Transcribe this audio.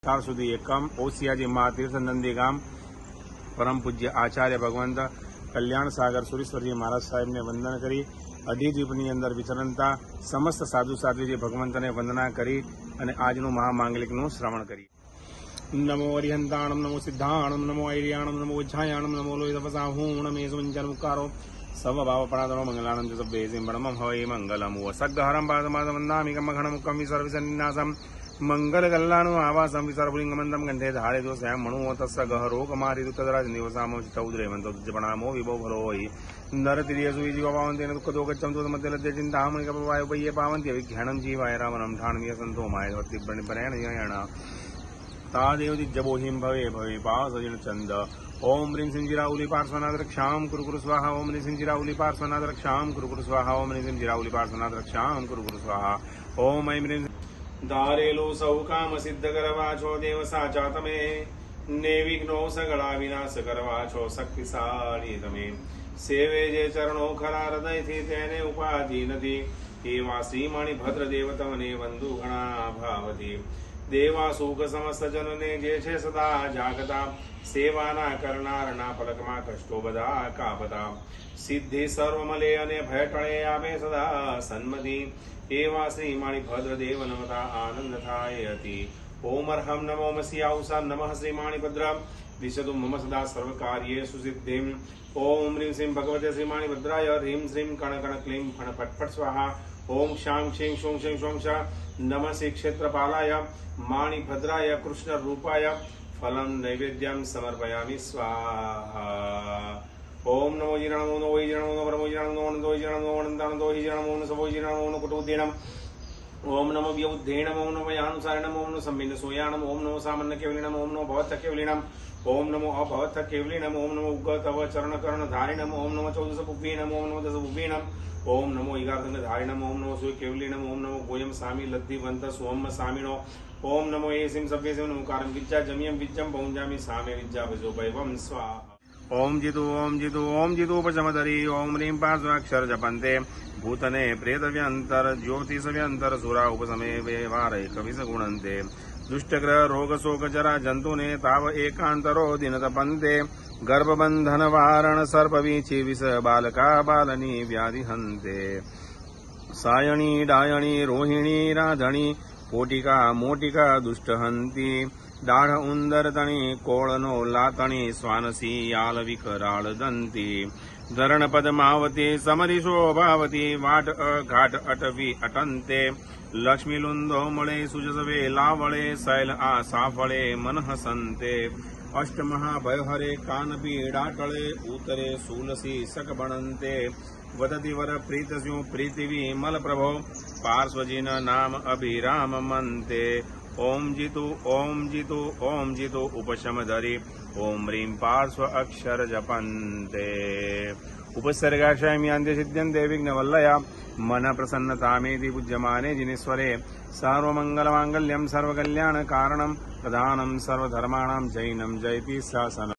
અત્યાર સુધી એકમ ઓસિયાજી મહાતીર્થ નંદી ગામ પરમ પૂજ્ય આચાર્ય ભગવંત કલ્યાણ સાગર સુરેશ્વરજી મહારાજ સાહેબને વંદન કરી અધિદ્વીપની અંદર વિચરણતા સમસ્ત સાધુ સાધ્વીજી ભગવંતને વંદના કરી અને આજનું મહામાંગલિકનું શ્રવણ કરી. નમો અરિહંતાણમ, નમો સિદ્ધાણમ, નમો ઐર્યાણમ, નમો ઉજ્જાયાણમ, નમો લોહિતપસાહૂણમે સુંચરમુકારો સવભાવપણાદમ મંગલાનંદ સભ્યે સિંબણમમ હવૈ મંગલમ વસગ્ગહરમ પાદમાદવંદામિ કમઘણમુખમ વિસર્વસન્નાસમ મંગલગલ્લાનું આવાસમ વિસર્વલિંગમંદમ ગંધે ધારે જો સ્યામ મણુઓ તસ્સ ગહરોગમારિદુતદરાજ નિવસામો ચૌદ્રે મંતોજ્જપણામો વિભો ભરોહી નરતિર્યસુ જીવાવંતેન દુઃખદોગચ્છમ તો મધ્યલદ્ય ચિંતામણિ કપવાયો પય્યે પાવંત્ય વિઘ્યાણમ જીવાય રામનમ ઠાણવીય સંતો માયવર્તિ પ્रणिपरेण यण तादेव दिज्जबोहिं भवे भवे पासजिन चंद ओम ह्रीं सिंजिराउली पार्श्वनाथ रक्षां कुरु कुरु स्वाहा ओम ह्रीं सिंजिराउली पार्श्वनाथ रक्षां कुरु कुरु स्वाहा ओम ह्रीं सिंजिराउली पार्श्वनाथ रक्षां कुरु कुरु स्वाहा ओम ऐं ह्रीं दारेलो सौ काम सिद्ध करवाछो देव साचा तमे निर्विघ्नो सगळा विनाश करवाछो शक्तिशाળી તમે સેવે જે ચરણો ખરા હૃદયથી તેને ઉપાધિ નથી એવા શ્રીમણિ ભદ્ર દેવ તમને વંદુ ઘણા ભાવથી देवा सुख समस्त जनने जे छे सदा जागता सेवाना करनारना पलकमा कष्टो बधा कापता सिद्धि सर्वमले अने भय टळे आवे सदा सन्मति एवा श्रीमणि भद्र देव नमता आनंद थाय अति ओम अर्हं नमो मस्याउसा नमः श्रीमणि भद्र दिशतु मम सदा सर्वकार्येषु सिद्धिं ओम ह्रीं श्रीं भगवते श्रीमणि भद्राय ह्रीं श्रीं कण कण क्लीं फण फट फट स्वाहा ओम शां क्षीं शों क्षीं शों श नमः श्री क्षेत्रपालाय माणि भद्राय कृष्ण रूपाय फलं नैवेद्यं समर्पयामि स्वाहा ओम नमो जिरणमो नमो जिरणमो नमो परमो जिरणमो नमो जिरणमो अनंतानंदो जिरणमो नमो सबो जिरणमो नमो कुटुद्येनम ओम नमो व्युद्धेनम ओम नमो यानुसारणम ओम नमो सम्मिन्न सोयानम ओम नमो सामान्य केवलिनम ओम नमो भवत्थ केवलिनम ओम नमो अभवत्थ केवलिनम ओम नमो उग्गतव चरण कर्ण धारिणम ओम नमो चौदश पुव्वीनम ओम नमो दश पुव्वीनम ओम नमो ईगार्धंग धारिणम ओम नमो सूर्य केवलिनम ओम नमो गोयम सामी लद्धिवंत सोम सामिनो ओम नमो एसिम सभ्यसिम नमोकारं विज्जा जमियं विज्जं पौंजामि सामे विज्जा भजो वैभवं स्वाहा ओम जितु उपशमदरी ओम ह्रीं पार्श्वाक्षर जपन्ते भूतने प्रेतव्यंतर ज्योतिषव्यंतर सुरा उपसमे व्यवहारे कविस गुणन्ते दुष्टग्रह रोग शोक जरा जंतुने ताव एकांतरो दिन तपन्ते गर्भबंधन वारण सर्पवीची विष बालका बालनी व्याधि हन्ते सायणी डायणी रोहिणी राधणी पोटिका मोटिका दुष्ट हंती दाढ़ उंदर तणी कोळनो लातणी स्वानसी याल विकराळ दंती धरण पद्मावती समरी शोभावती वाट घाट अटवी अटंते लक्ष्मी लुंदो मळे सुजसवे लावळे शैल आ साफळे मन हसंते अष्टमहाभयहरे कानपीडा टळे उतरे सूलसी सक बनंते वदति वर प्रीतस्यु प्रीतिवी मल प्रभो पार्श्वजिन नाम अभिराम मनते ओम जितु उपशमधरी ओम ह्रीं पार्श्व अक्षर जपन्ते उपसर्गाक्षयं यान्ते सिद्ध्यन्ते विघ्नवल्लया मन प्रसन्नतामेति पूज्यमाने जिनेश्वरे सर्वमंगलमांगल्यं सर्वकल्याणकारणं प्रधानं सर्वधर्माणां जैनं जयति शासनम्।